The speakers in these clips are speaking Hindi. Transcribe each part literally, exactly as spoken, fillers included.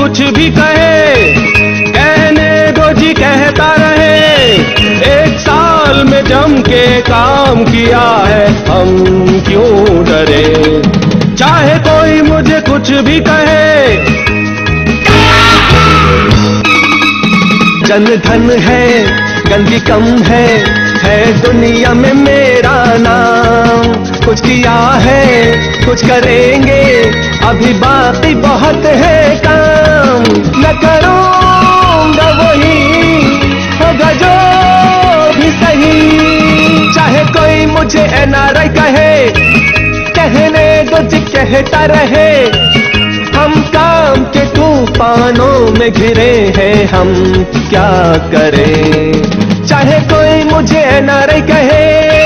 कुछ भी कहे, कहने दो जी कहता रहे। एक साल में जम के काम किया है, हम क्यों डरे। चाहे कोई मुझे कुछ भी कहे, जन धन है गंदी कम है, है दुनिया में मेरा नाम। कुछ किया है कुछ करेंगे, अभी बाकी बहुत है काम। न करूँगा वही होगा जो भी सही। चाहे कोई मुझे एन आर आई कहे, कहने दो जी कहता रहे। हम काम के तूफानों में घिरे हैं, हम क्या करें। चाहे कोई मुझे एन आर आई कहे,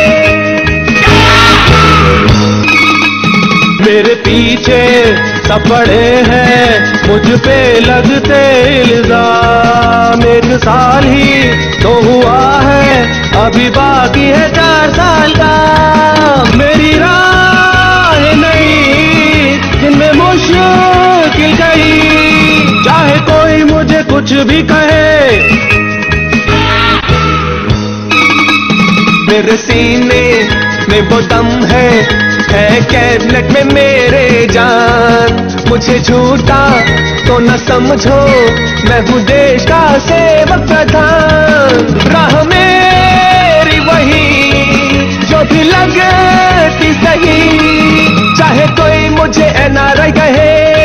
मेरे पीछे सब पड़े हैं, मुझ पे लगते इल्जाम। एक साल ही तो हुआ है, अभी बाकी है चार साल का। मेरी राह नहीं जिनमें मुश्किल गई। चाहे कोई मुझे कुछ भी कहे, मेरे सीने में वो दम है, है कैबिनेट में मेरे जान। मुझे झूठा तो न समझो, मैं हूँ देश का सेवक प्रधान। राह मेरी वही जो भी लगती सही। चाहे कोई मुझे एन आर आई कहे,